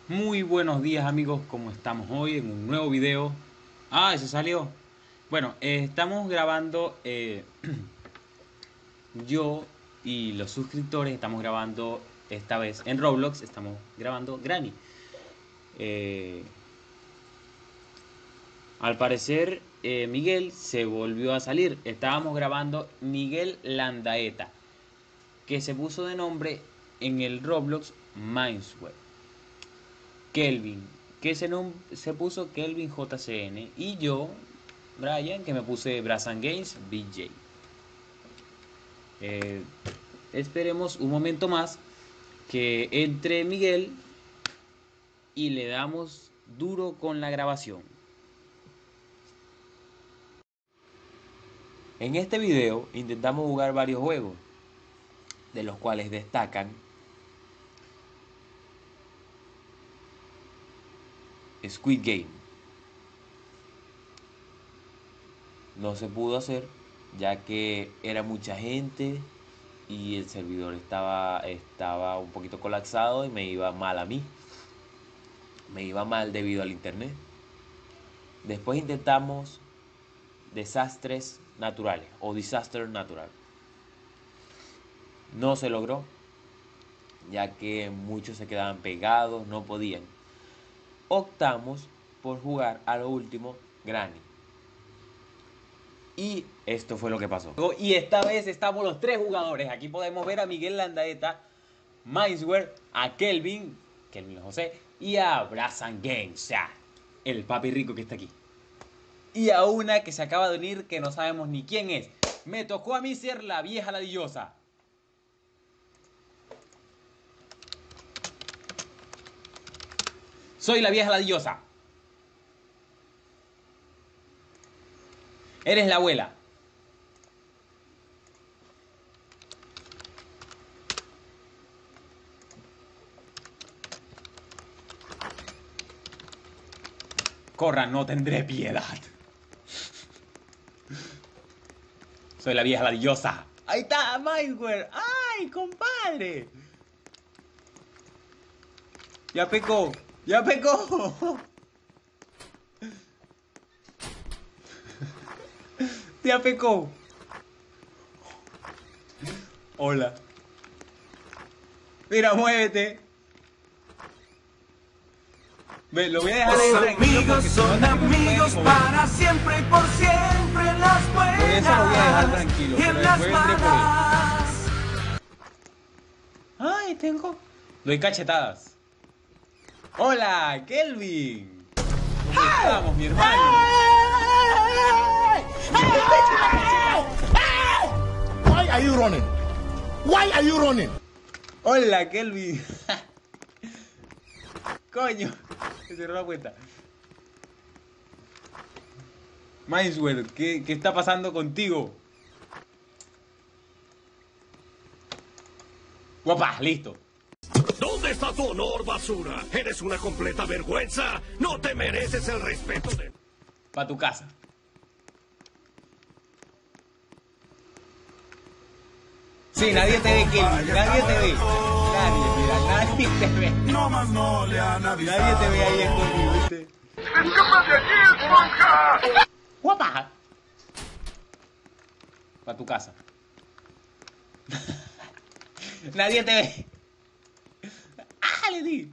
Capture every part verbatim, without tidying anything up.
Muy buenos días amigos, ¿cómo estamos hoy en un nuevo video? Ah, eso salió. Bueno, eh, estamos grabando, eh, yo y los suscriptores estamos grabando esta vez en Roblox, estamos grabando Granny. Eh, Al parecer eh, Miguel se volvió a salir. Estábamos grabando Miguel Landaeta, que se puso de nombre en el Roblox Mindsweb. Kelvin, que se, se puso Kelvin J C N. Y yo, Brian, que me puse Brazan Games B J. Eh, esperemos un momento más que entre Miguel y le damos duro con la grabación. En este video intentamos jugar varios juegos, de los cuales destacan Squid Game. No se pudo hacer ya que era mucha gente y el servidor estaba, estaba un poquito colapsado y me iba mal a mí. Me iba mal debido al internet. Después intentamos desastres naturales o disaster natural. No se logró, ya que muchos se quedaban pegados, no podían. Optamos por jugar a lo último Granny. Y esto fue lo que pasó. Y esta vez estamos los tres jugadores. Aquí podemos ver a Miguel Landaeta, Mindsware, a Kelvin, Kelvin José, y a Brazan Games, o sea, el papi rico que está aquí. Y a una que se acaba de unir que no sabemos ni quién es. Me tocó a mí ser la vieja ladillosa. Soy la vieja ladillosa. Eres la abuela. Corran, no tendré piedad. Soy la vieja ladillosa. Ahí está, Mindsware. ¡Ay, compadre! Ya pecó. Ya pecó. Ya pecó. Hola. Mira, muévete. Ve, lo voy a dejar ahí. Los amigos son amigos para siempre y por siempre en las buenas. Por eso lo voy a dejar tranquilo, y pero en las después entré por él. malas. Ay, tengo. Doy cachetadas. Hola, Kelvin. ¿Cómo estamos, mi hermano? Why are you running? Why are you running? Hola, Kelvin. Coño, se cerró la puerta. Mindsware, ¿qué, ¿qué está pasando contigo? Guapa, listo. ¿Dónde está tu honor, basura? Eres una completa vergüenza. No te mereces el respeto de... Pa' tu casa. Sí, nadie te ve, Kelvin. Nadie te ve. Nadie, mira, nadie te ve. No más no le han avisado. Nadie te ve ahí escondido, ¿viste? ¡Escapa de aquí, esponja! Guapa. Pa' tu casa. Nadie te ve. ¡Ah, le di!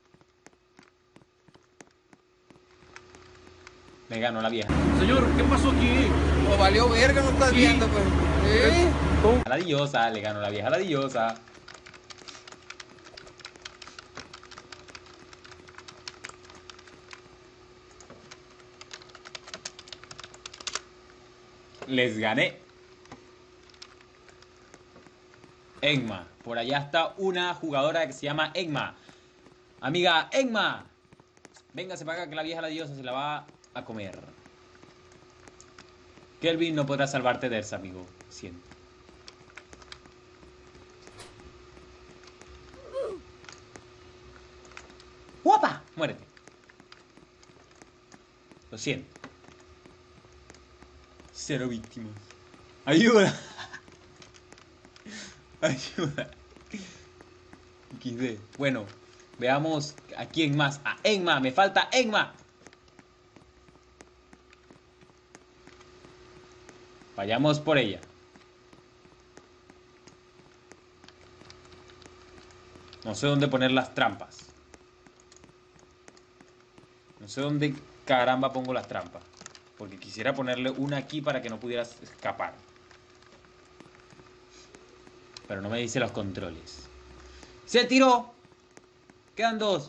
Me ganó la vieja. Señor, ¿qué pasó aquí? No valió verga, no estás viendo, pues. ¿Eh? A la diosa, le ganó la vieja a la diosa. Les gané. Egma. Por allá está una jugadora que se llama Egma. Amiga Egma. Véngase para acá que la vieja la diosa se la va a comer. Kelvin no podrá salvarte de esa, amigo. Siento. ¡Guapa! Muérete. Lo siento. Cero víctimas. ¡Ayuda! ¡Ayuda! equis de. Bueno, Veamos a quién más. A Enma. Me falta Enma. Vayamos por ella. No sé dónde poner las trampas. No sé dónde caramba pongo las trampas. Porque quisiera ponerle una aquí para que no pudieras escapar. Pero no me dice los controles. ¡Se tiró! Quedan dos.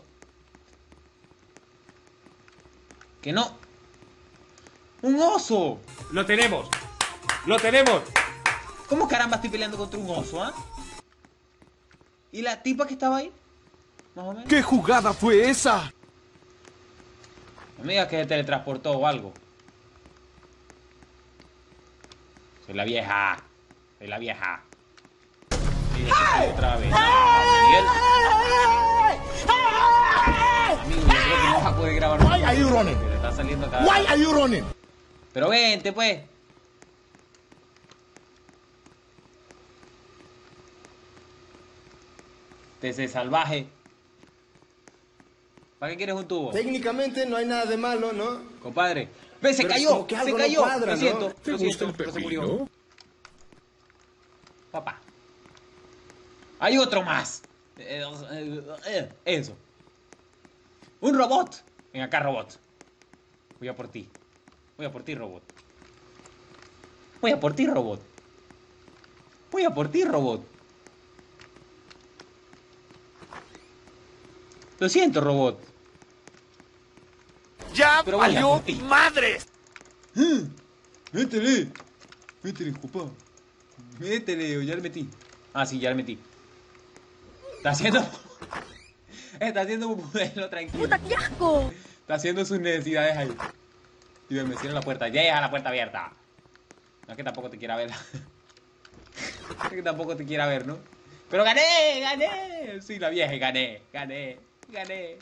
¡Que no! ¡Un oso! ¡Lo tenemos! ¡Lo tenemos! ¿Cómo caramba estoy peleando contra un oso, ah? ¿eh? ¿Y la tipa que estaba ahí? Más o menos. ¿Qué jugada fue esa? No me digas que se teletransportó o algo. Soy la vieja. Soy la vieja. Y otra vez. Miguel. Amigo, yo creo que no vas a poder grabar. Why are you running? Te está saliendo cada Why are you running? Pero vente, pues. Ese salvaje. ¿Para qué quieres un tubo? Técnicamente no hay nada de malo, ¿no? Compadre. ¡Ve, se Pero cayó! como que ¡Se algo no cayó! cuadra, Lo ¿no? siento, ¿Te lo gusta siento, el pero se pepino? murió. Papá. Hay otro más. Eh, eh, eh, Eso. Un robot. Ven acá, robot. Voy a por ti. Voy a por ti, robot. Voy a por ti, robot. Voy a por ti, robot. Lo siento, robot. ¡Ya Pero vaya valió por ti. madres! Métele. Métele, compa. Métele, o ya le metí. Ah, sí, ya le metí. Está haciendo... Está haciendo un modelo tranquilo. ¡Puta, qué asco! Está haciendo sus necesidades ahí. Y me cierran la puerta. Ya deja la puerta abierta. No es que tampoco te quiera ver. Es que tampoco te quiera ver, ¿no? Pero gané, gané. Sí, la vieja, gané, gané, gané.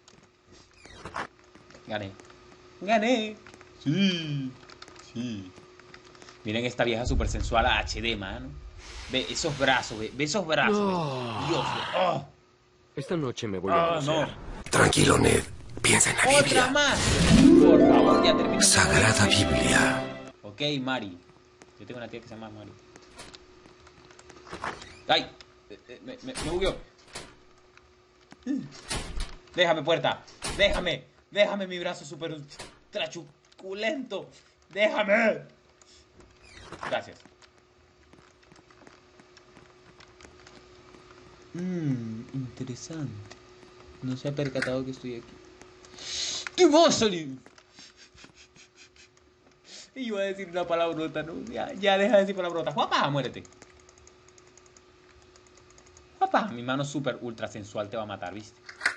Gané. Gané. Sí, sí. Miren esta vieja súper sensual a H D, mano. Ve esos brazos, ve, ve esos brazos. Oh. Ve. Dios, oh. Esta noche me voy Oh, a conocer. no. Tranquilo, Ned. Piensa en la Otra Biblia. más. Por favor, ya termina. Sagrada Biblia. Ok, Mari. Yo tengo una tía que se llama Mari. ¡Ay! Me, me, me bugueó. Déjame, puerta. Déjame. Déjame mi brazo súper trachuculento. Déjame. Gracias. Mmm, interesante. No se ha percatado que estoy aquí. ¡Te vas a salir! Y iba a decir una palabrota, ¿no? Ya, ya deja de decir palabrotas. ¡Guapa! Muérete. Guapa, mi mano súper ultra sensual te va a matar, ¿viste?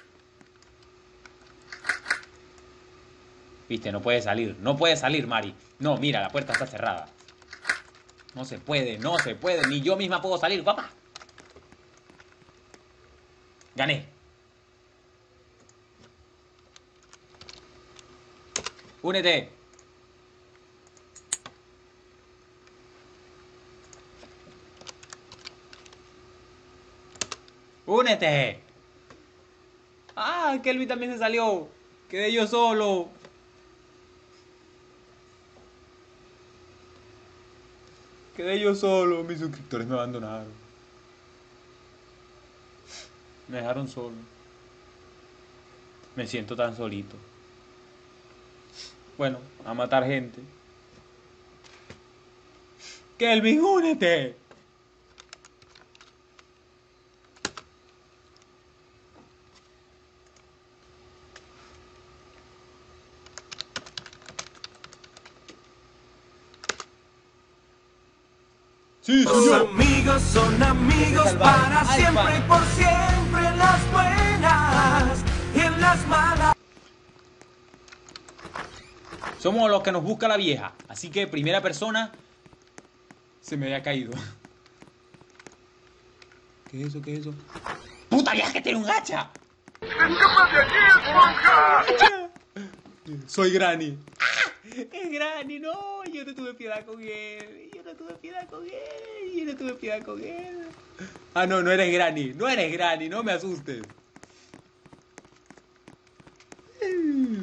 Viste, no puede salir. No puede salir, Mari. No, mira, la puerta está cerrada. No se puede, no se puede. Ni yo misma puedo salir, guapa. Gané. Únete. Únete. Ah, Kelvin también se salió. Quedé yo solo. Quedé yo solo. Mis suscriptores me abandonaron. Me dejaron solo. Me siento tan solito. Bueno, a matar gente. Kelvin, únete. Sí, Los amigos son amigos para Ay, siempre pa. y por siempre, en las buenas y en las malas. Somos los que nos busca la vieja. Así que primera persona. Se me había caído. ¿Qué es eso? ¿Qué es eso? ¡Puta vieja que tiene un hacha! ¡Escapa de aquí, esponja! Soy Granny. ¡Ah! Es Granny, no. Yo no tuve piedad con él. Yo no tuve piedad con él. Yo no tuve piedad con él. Ah, no, no eres Granny. No eres Granny, no me asustes.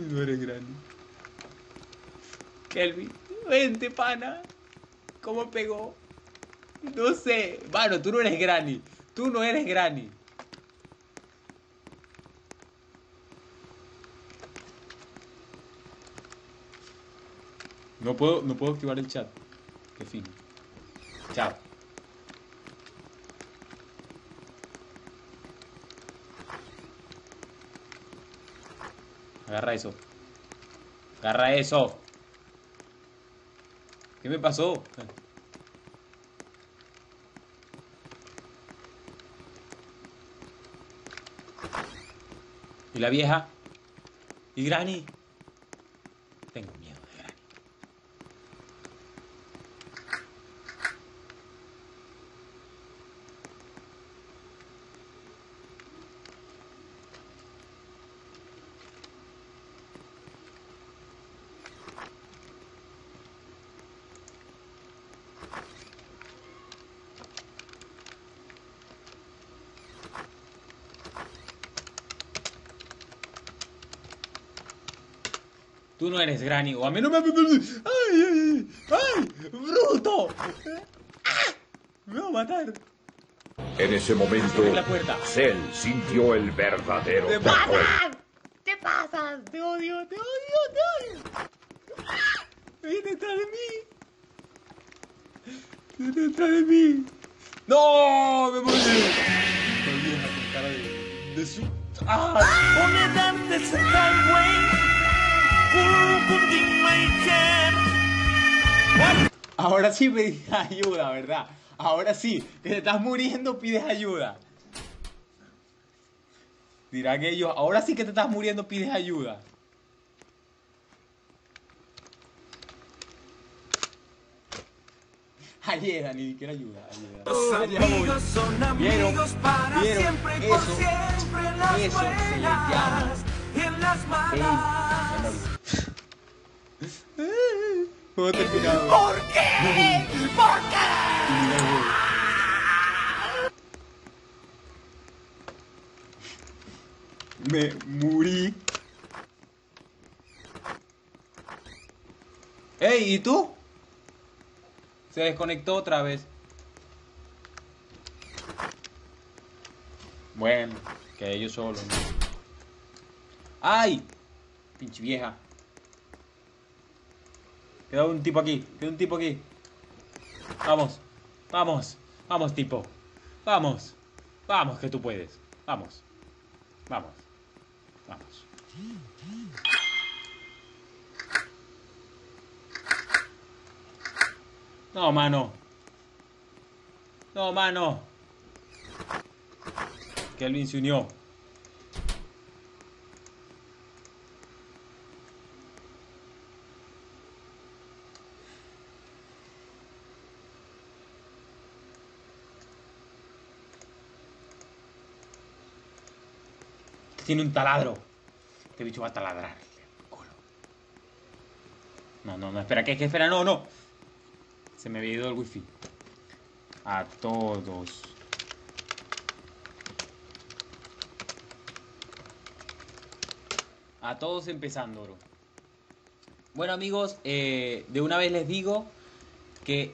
No eres Granny. Kelvin, vente, pana. ¿Cómo pegó? No sé. Mano, tú no eres Granny. Tú no eres Granny. No puedo, no puedo activar el chat. Qué fino. Chao. Agarra eso. Agarra eso. ¿Qué me pasó? ¿Y la vieja? ¿Y Granny? Tengo miedo de Granny. Tú no eres Granny, o a mí no me... ¡Ay, ay, ay! ¡Ay! ¡Bruto! ¡Ah! ¡Me va a matar! En ese momento, La puerta. Cell sintió el verdadero ¡Te terror. pasas! ¡Te pasas! ¡Te odio! ¡Te odio! ¡Te odio! ¡Ah! ¡Viene detrás de mí! ¡Viene detrás de mí! ¡No! ¡Me morí! La vieja con cara de... de su... ¡Ah! Ahora sí pides ayuda, ¿verdad? Ahora sí, que te estás muriendo pides ayuda. Dirán ellos, ahora sí que te estás muriendo pides ayuda. Ayuda, ni siquiera ayuda. Ayuda. Los amigos son amigos para ¿Vieron? siempre y por Eso, siempre en las eso se le buenas llama y en las malas. Juego terminado. ¿Por qué? ¿Por qué? Me morí. ¡Ey! ¿Y tú? Se desconectó otra vez. Bueno, que ellos solos, ¿no? ¡Ay! Pinche vieja. Queda un tipo aquí, queda un tipo aquí. Vamos, vamos, vamos, tipo. Vamos, vamos, que tú puedes. Vamos, vamos, vamos. No, mano. No, mano. Kelvin se unió. Tiene un taladro. Este bicho va a taladrar. No, no, no, espera, que, que espera, no, no. Se me había ido el wifi. A todos. A todos empezando, bro. Bueno, amigos, eh, de una vez les digo que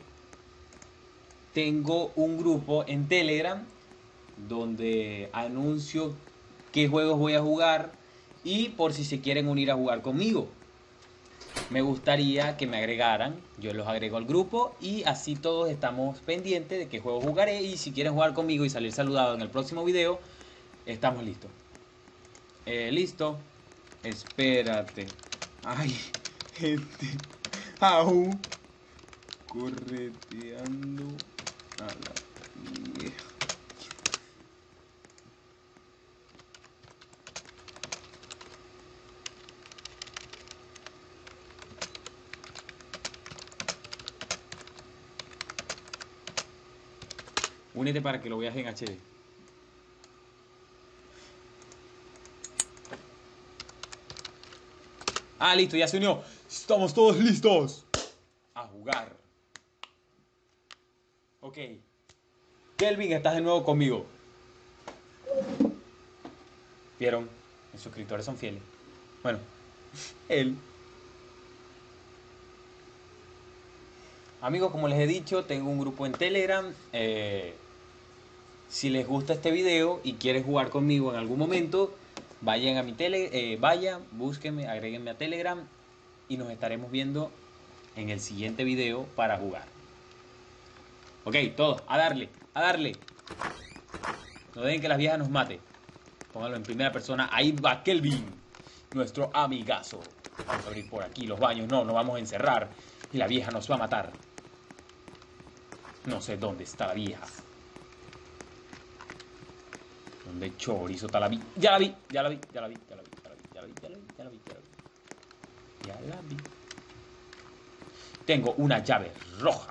tengo un grupo en Telegram donde anuncio qué juegos voy a jugar y por si se quieren unir a jugar conmigo. Me gustaría que me agregaran, yo los agrego al grupo y así todos estamos pendientes de qué juego jugaré y si quieren jugar conmigo y salir saludado en el próximo video, estamos listos. Eh, listo. Espérate. Ay, gente. Au. Correteando a la vieja. Únete para que lo veas en H D. Ah, listo, ya se unió. Estamos todos listos a jugar. Ok. Kelvin, estás de nuevo conmigo. ¿Vieron? Mis suscriptores son fieles. Bueno, Él. Amigos, como les he dicho, tengo un grupo en Telegram. Eh, si les gusta este video y quieren jugar conmigo en algún momento, vayan a mi tele, eh, vayan, búsquenme, agréguenme a Telegram y nos estaremos viendo en el siguiente video para jugar. Ok, todos, a darle, a darle. No dejen que las viejas nos maten. Pónganlo en primera persona. Ahí va Kelvin, nuestro amigazo. Vamos a abrir por aquí los baños. No, nos vamos a encerrar y la vieja nos va a matar. No sé dónde está la vieja. ¿Dónde chorizo está la vi? Ya la vi, ya la vi, ya la vi, ya la vi, ya la vi, ya la vi, ya la vi, ya la vi, ya la vi. Ya la vi. Tengo una llave roja.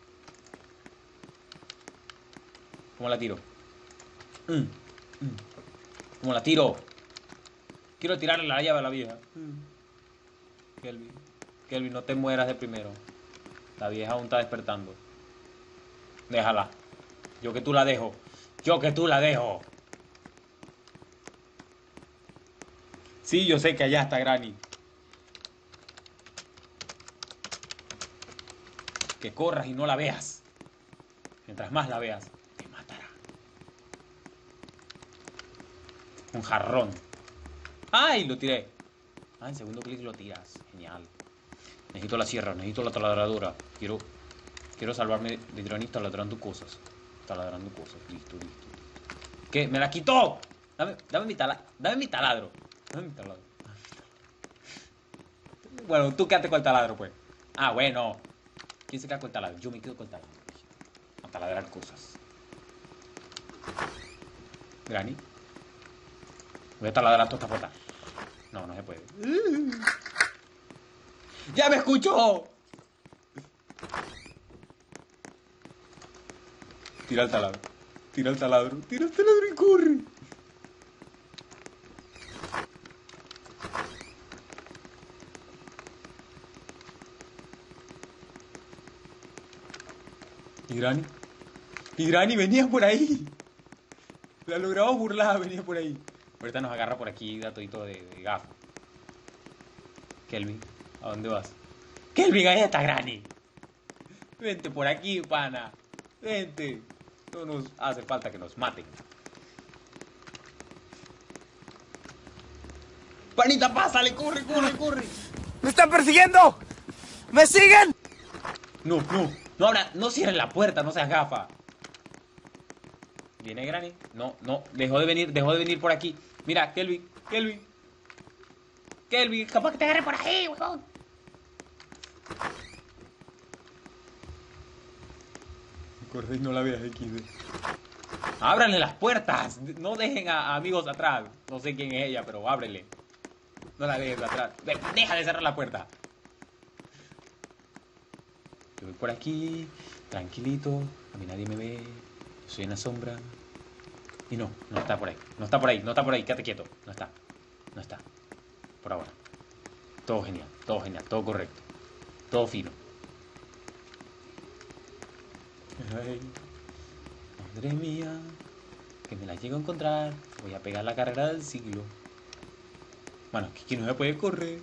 ¿Cómo la tiro? Mm, mm. ¿Cómo la tiro? Quiero tirarle la llave a la vieja. Mm. Kelvin, Kelvin, no te mueras de primero. La vieja aún está despertando. Déjala. Yo que tú la dejo. Yo que tú la dejo. Sí, yo sé que allá está Granny. Que corras y no la veas. Mientras más la veas, te matará. Un jarrón. ¡Ay! Lo tiré. Ah, en segundo clic lo tiras. Genial. Necesito la sierra, necesito la taladradura. Quiero, quiero salvarme de Granny taladrando cosas. Taladrando cosas. Listo, listo, listo. ¿Qué? ¡Me la quitó! Dame, dame mi tala, dame mi taladro. Dame mi taladro. Bueno, tú quédate con el taladro, pues. Ah, bueno. ¿Quién se queda con el taladro? Yo me quedo con el taladro. A taladrar cosas. Granny. Voy a taladrar toda esta puerta. No, no se puede. ¡Ya me escuchó! Tira el taladro. Tira el taladro. Tira el taladro y corre. ¿Y Granny? ¿Y Granny venía por ahí? La logramos burlar, venía por ahí. Ahorita nos agarra por aquí, gatito de, de gafo. Kelvin, ¿a dónde vas? Kelvin, ahí está Granny. Vente por aquí, pana. Vente. No nos hace falta que nos maten. Panita, pásale, corre, corre, corre. ¡Me están persiguiendo! ¡Me siguen! No, no. No abra, no cierren la puerta, no seas gafa. ¿Viene Granny? No, no, dejó de venir, dejó de venir por aquí. Mira, Kelvin, Kelvin. Kelvin, capaz que te agarre por ahí, weón. Corre, no la veas, X D. Ábranle las puertas. No dejen a, a amigos atrás. No sé quién es ella, pero ábrele. No la dejes atrás. Deja de cerrar la puerta. Yo voy por aquí, tranquilito, a mí nadie me ve, yo soy en la sombra. Y no, no está por ahí, no está por ahí, no está por ahí, quédate quieto, no está, no está, por ahora. Todo genial, todo genial, todo correcto, todo fino. Ay, madre mía, que me la llego a encontrar, voy a pegar la carrera del siglo. Bueno, que aquí no se puede correr.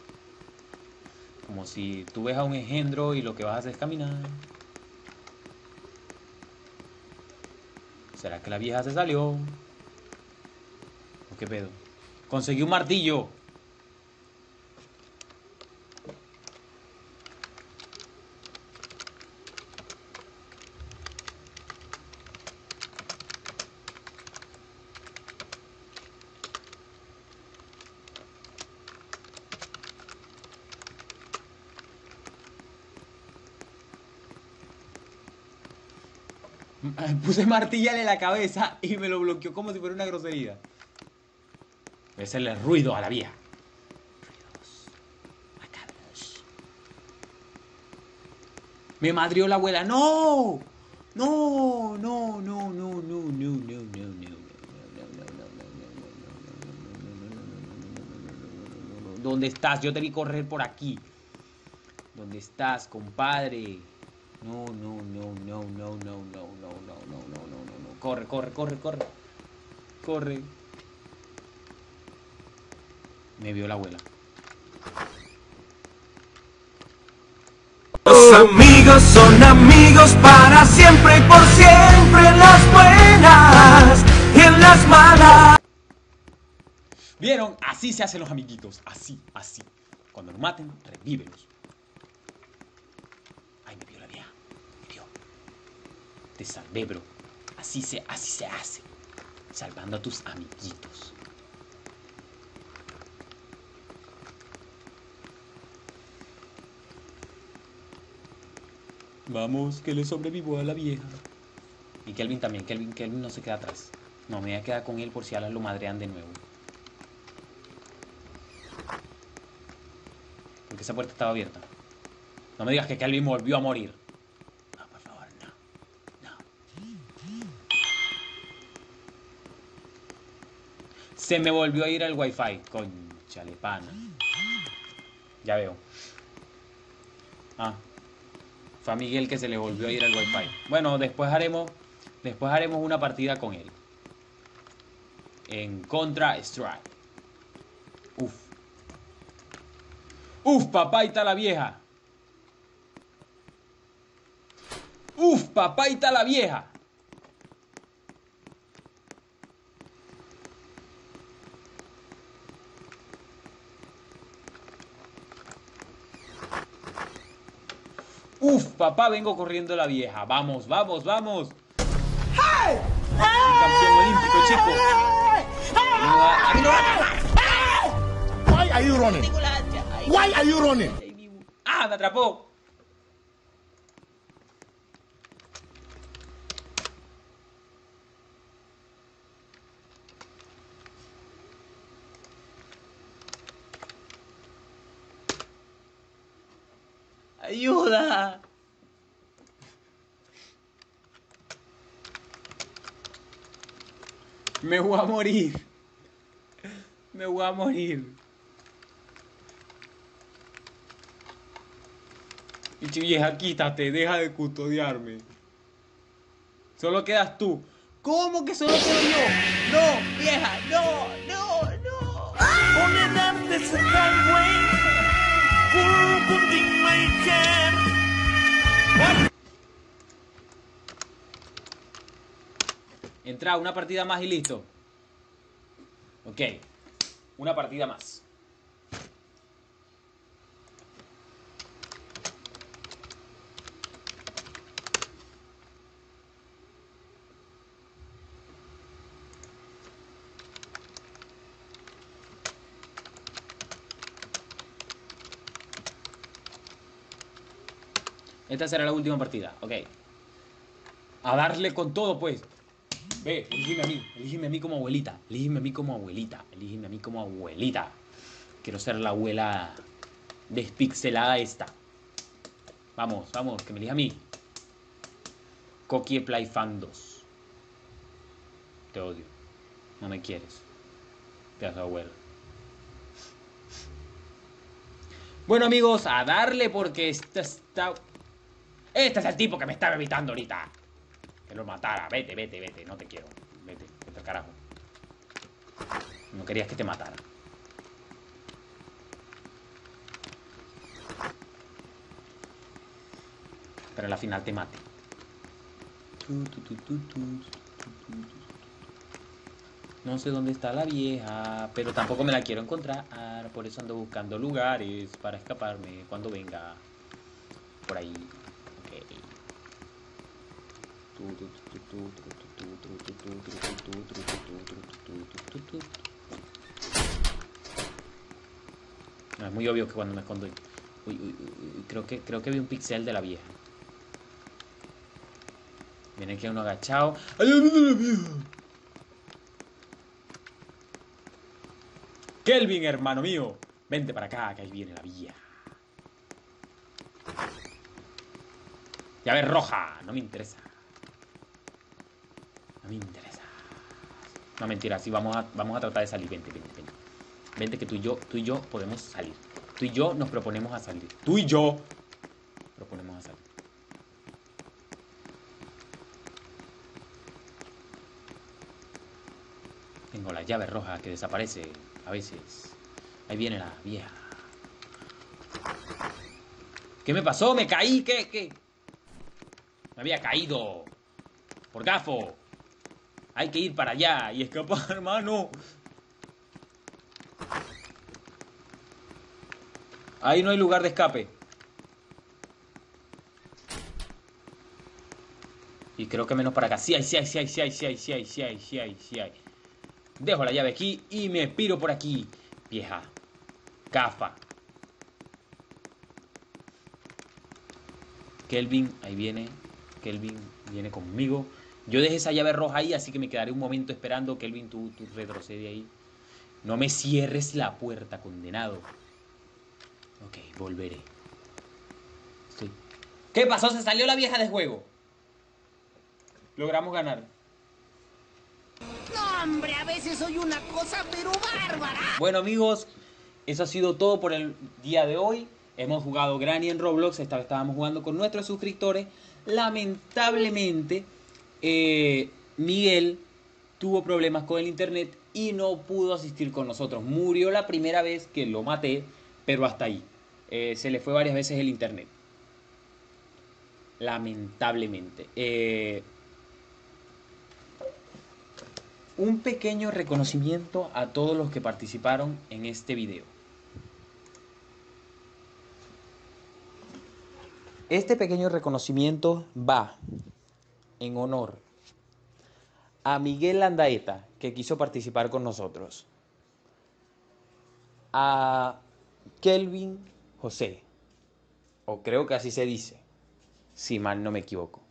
Como si tú ves a un engendro y lo que vas a hacer es caminar. ¿Será que la vieja se salió? ¿O qué pedo? Conseguí un martillo. Puse martillale en la cabeza y me lo bloqueó como si fuera una grosería. Voy a hacerle ruido a la vieja. Ruidos macabros. Me madrió la abuela. ¡No! No, no, no, no, no, no, no, no, no. ¿Dónde estás? Yo te vi correr por aquí. ¿Dónde estás, compadre? No, no, no, no, no, no, no, no, no, no, no, no, no, no. Corre, corre, corre, corre. Corre. Me vio la abuela. son amigos para siempre y por siempre, en las buenas y en las malas. ¿Vieron? Así se hacen los amiguitos. Así, así. Cuando los maten, revívelos. Ay, me vio la vieja. Me vio. Te salvé, bro. Así se, así se hace. Salvando a tus amiguitos. Vamos, que le sobrevivo a la vieja. Y Kelvin también. Kelvin, Kelvin no se queda atrás. No, me voy a quedar con él por si alas lo madrean de nuevo. Porque esa puerta estaba abierta. No me digas que Kelvin volvió a morir. No, por favor, no. No. Se me volvió a ir al wifi. Conchale pana. Ya veo. Ah. Fue a Miguel que se le volvió a ir al wifi. Bueno, después haremos. Después haremos una partida con él. En Contra Strike. Uf. Uf, papá, y está la vieja. Uf, papá, y está la vieja. Uf, papá, vengo corriendo la vieja. Vamos, vamos, vamos. ¡Hey! Campeón olímpico, chico. Why are you running? Why are you running? Ah, me atrapó. Ayuda. Me voy a morir. Me voy a morir. Y vieja, quítate, deja de custodiarme. Solo quedas tú. ¿Cómo que solo quedo yo? No, vieja, no, no, no. Entra, una partida más y listo. Ok, una partida más. Esta será la última partida, ok. A darle con todo, pues. Ve, elígeme a mí, elígeme a mí como abuelita. Elígeme a mí como abuelita. Elígeme a mí como abuelita. Quiero ser la abuela despixelada esta. Vamos, vamos, que me elija a mí. Coqui Play Fan dos. Te odio. No me quieres. Pedazo de abuelo. Bueno, amigos, a darle porque esta está... Este es el tipo que me estaba evitando ahorita. Que lo matara. Vete, vete, vete. No te quiero. Vete, vete al carajo. No querías que te matara. Pero en la final te mate. No sé dónde está la vieja, pero tampoco me la quiero encontrar. Por eso ando buscando lugares para escaparme cuando venga por ahí. No, es muy obvio que cuando me escondo. Uy, uy, uy, creo que creo que vi un pixel de la vieja. Viene aquí uno agachado. ¡Ay, viene la vieja! Kelvin, hermano mío, vente para acá, que ahí viene la vieja. Llave roja, no me interesa. No me interesa. No, mentira, sí, vamos a, vamos a tratar de salir. Vente, vente, vente. Vente que tú y yo, tú y yo podemos salir. Tú y yo nos proponemos a salir. Tú y yo proponemos a salir. Tengo la llave roja que desaparece a veces. Ahí viene la vieja. ¿Qué me pasó? ¿Me caí? ¿Qué? ¿Qué? Me había caído. Por gafo. Hay que ir para allá y escapar, hermano. Ahí no hay lugar de escape. Y creo que menos para acá. Sí hay, sí hay, sí hay, sí hay, sí hay, sí hay, sí hay, sí hay, sí hay. Dejo la llave aquí y me piro por aquí. Vieja. Gafa. Kelvin, ahí viene. Kelvin viene conmigo. Yo dejé esa llave roja ahí, así que me quedaré un momento esperando. Kelvin, tú, tú retrocede ahí. No me cierres la puerta, condenado. Ok, volveré. Sí. ¿Qué pasó? Se salió la vieja de juego. Logramos ganar. No, hombre, a veces soy una cosa pero bárbara. Bueno, amigos, eso ha sido todo por el día de hoy. Hemos jugado Granny en Roblox. Esta vez estábamos jugando con nuestros suscriptores. Lamentablemente, eh, Miguel tuvo problemas con el internet y no pudo asistir con nosotros. Murió la primera vez que lo maté, pero hasta ahí. Eh, se le fue varias veces el internet. Lamentablemente. Eh, un pequeño reconocimiento a todos los que participaron en este video. Este pequeño reconocimiento va en honor a Miguel Landaeta, que quiso participar con nosotros, a Kelvin José, o creo que así se dice, si mal no me equivoco.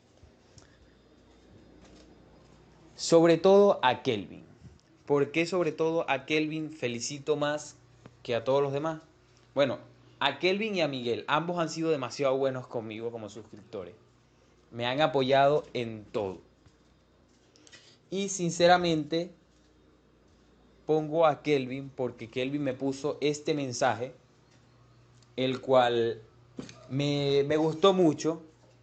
Sobre todo a Kelvin. ¿Por qué sobre todo a Kelvin felicito más que a todos los demás? Bueno, a Kelvin y a Miguel, ambos han sido demasiado buenos conmigo como suscriptores. Me han apoyado en todo. Y sinceramente pongo a Kelvin porque Kelvin me puso este mensaje, el cual me, me gustó mucho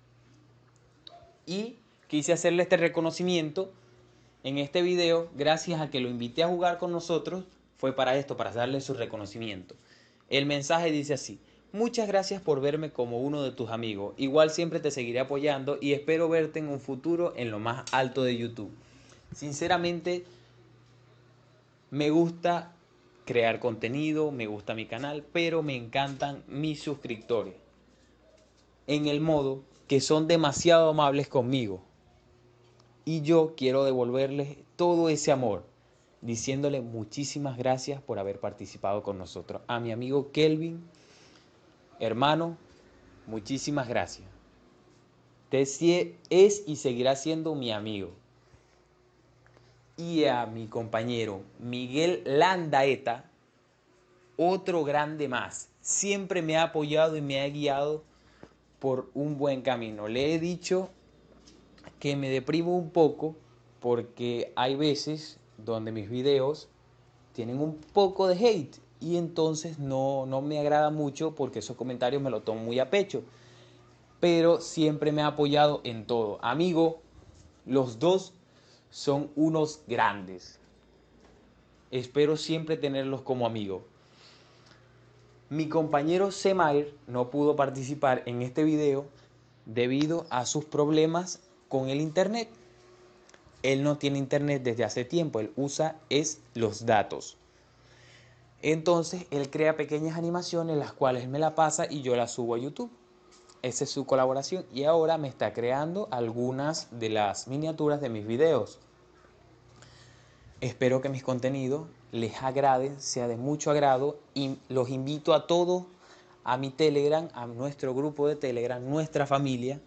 y quise hacerle este reconocimiento en este video. Gracias a que lo invité a jugar con nosotros, fue para esto, para darle su reconocimiento. El mensaje dice así: muchas gracias por verme como uno de tus amigos. Igual siempre te seguiré apoyando y espero verte en un futuro en lo más alto de YouTube. Sinceramente, me gusta crear contenido, me gusta mi canal, pero me encantan mis suscriptores. En el modo que son demasiado amables conmigo. Y yo quiero devolverles todo ese amor, diciéndole muchísimas gracias por haber participado con nosotros. A mi amigo Kelvin, hermano, muchísimas gracias. Te es y seguirá siendo mi amigo. Y a mi compañero Miguel Landaeta, otro grande más. Siempre me ha apoyado y me ha guiado por un buen camino. Le he dicho que me deprimo un poco porque hay veces donde mis videos tienen un poco de hate y entonces no, no me agrada mucho porque esos comentarios me lo tomo muy a pecho. Pero siempre me ha apoyado en todo. Amigo, los dos son unos grandes. Espero siempre tenerlos como amigos. Mi compañero Semair no pudo participar en este video debido a sus problemas con el internet. Él no tiene internet desde hace tiempo, él usa es los datos. Entonces él crea pequeñas animaciones las cuales me la pasa y yo las subo a YouTube. Esa es su colaboración y ahora me está creando algunas de las miniaturas de mis videos. Espero que mis contenidos les agraden, sea de mucho agrado y los invito a todos a mi Telegram, a nuestro grupo de Telegram, nuestra familia.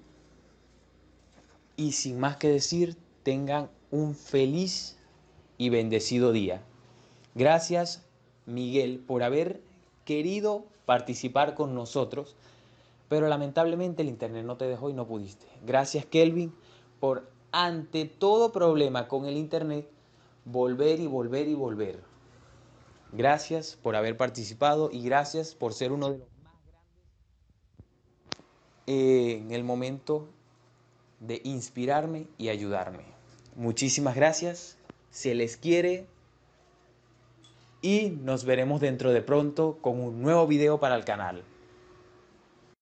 Y sin más que decir, tengan un feliz y bendecido día. Gracias, Miguel, por haber querido participar con nosotros, pero lamentablemente el internet no te dejó y no pudiste. Gracias, Kelvin, por ante todo problema con el internet, volver y volver y volver. Gracias por haber participado y gracias por ser uno de los más grandes eh, en el momento de inspirarme y ayudarme. Muchísimas gracias, se les quiere y nos veremos dentro de pronto con un nuevo video para el canal.